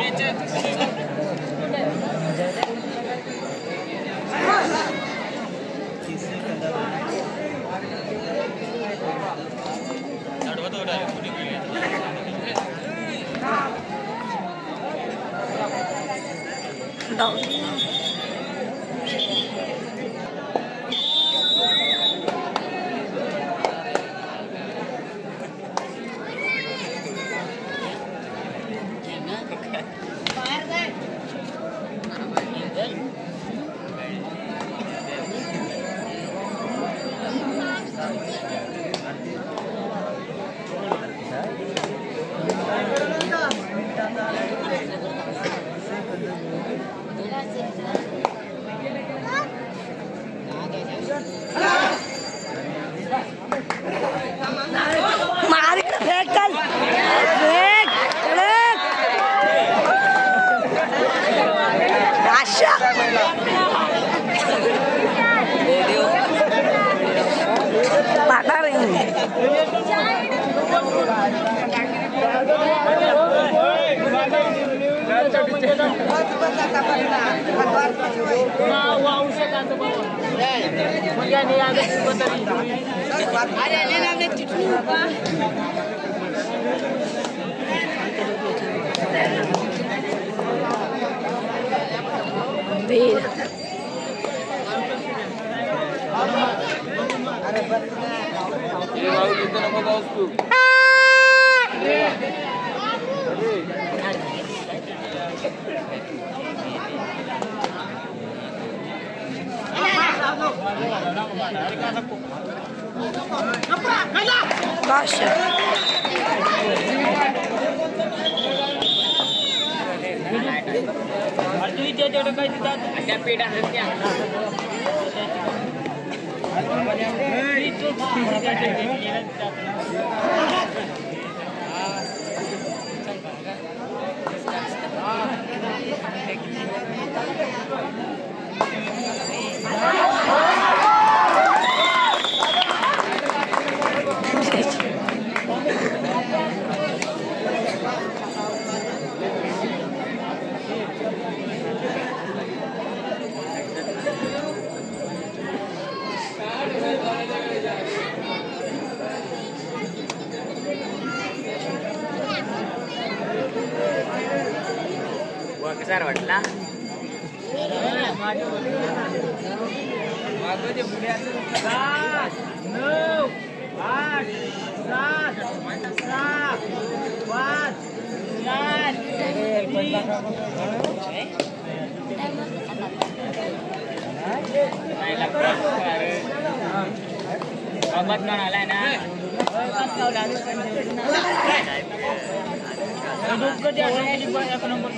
besar वाटला obat non ala na hidup ke dia di banyak nomor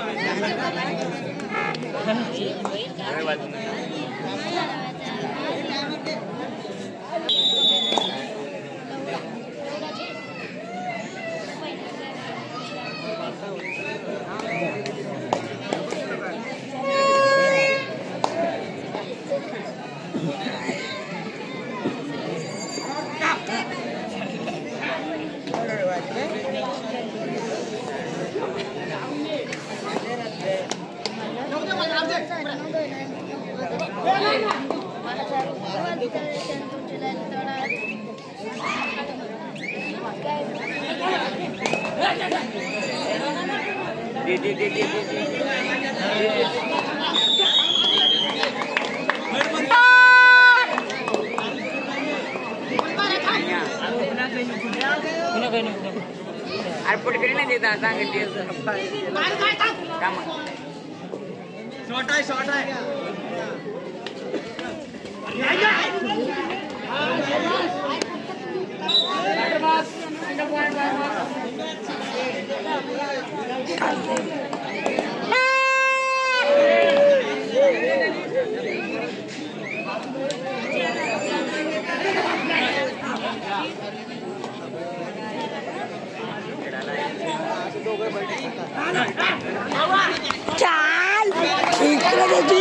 Arpot kiri na dito sang dia. Kamu. Short hai. चाल इकडे त्याची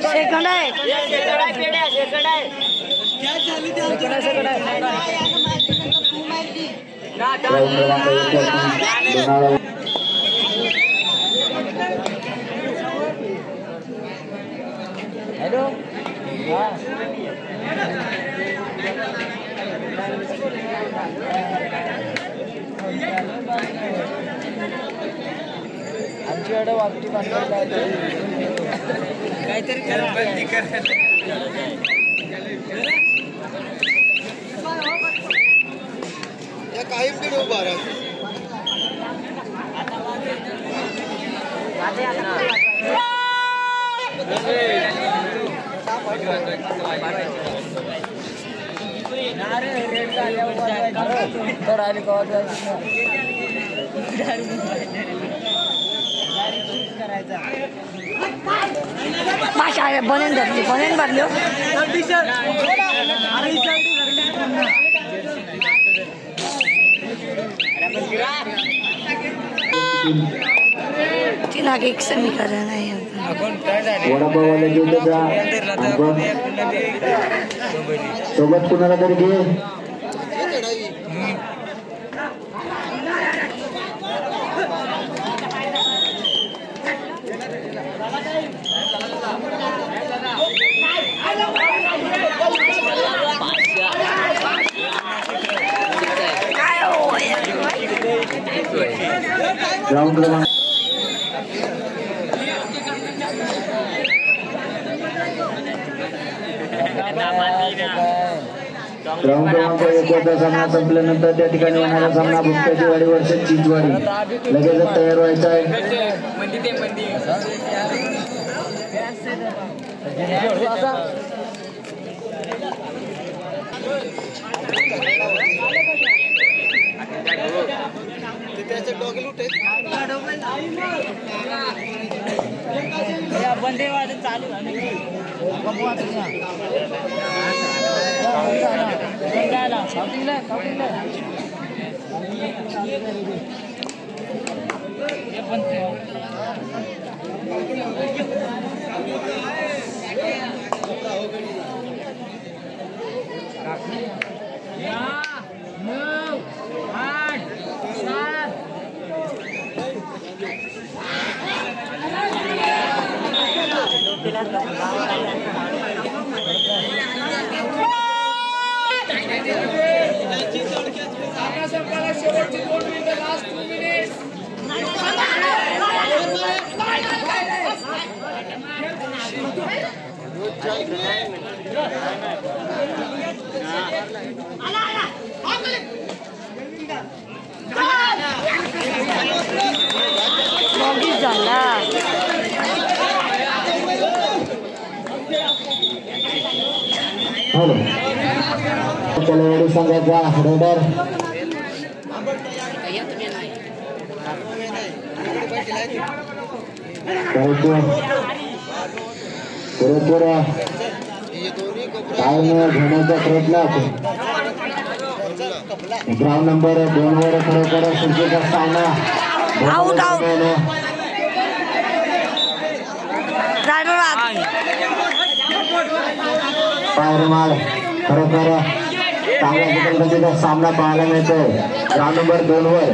second आहे hello आमच्याकडे वागती काहीतरी काही मिनिट उभा राहा तर आली माशा बनेन धरली बनेन भरली तिला एक समीकरण आहे सोबत कुणाला तरी घे ग्राउंड क्रमांक एकचा सामना संपल्यानंतर त्या ठिकाणी होणारा सामना भुक्त्याची वाडी वर्षात चिंचवाडी लगेचच तयार व्हायचा आहे बंदे चालू चलवाडी संघाचा रेडर पुरेपूर टाइम घेण्याचा प्रयत्न ग्राउंड नंबर 2 वर खरोखर सुरक्षेचा सामना पायरमाल खरोखर चांगल्या पद्धतीचा सामना पाहायला मिळतोय ग्राउंड नंबर 2 वर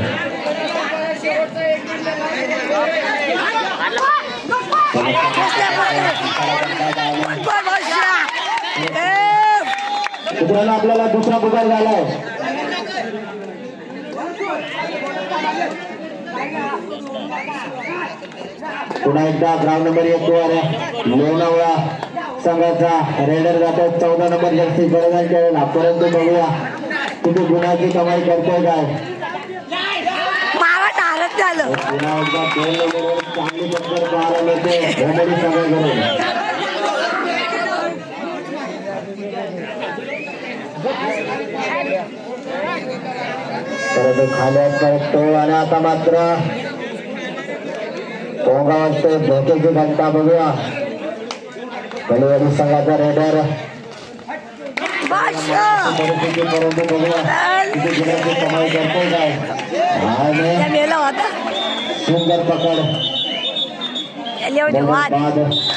मित्रांनो आपल्याला दुसरा पुकार झालाय पुन्हा एकदा ग्राउंड नंबर 1 वर लोणावळा संघाचा रेडर जातो 14 नंबर जर्सी बळगांच्या वेळेला परंतु बघूया कुठे गुणाची कमाई करतोय काय पुन्हा एकदा 2 नंबरवर चांगली टक्कर पाहायला मिळते भोमडी संघाकडून परंतु खाली असतो आणि आता मात्र पोंगा वाजतोय धोक्याची घंटा बघूया बलवाडी संघाचा रेडर परिस्थिती परंतु बघूया किती गुणाची कमाई करतोय काय आणि सुंदर पकड बाद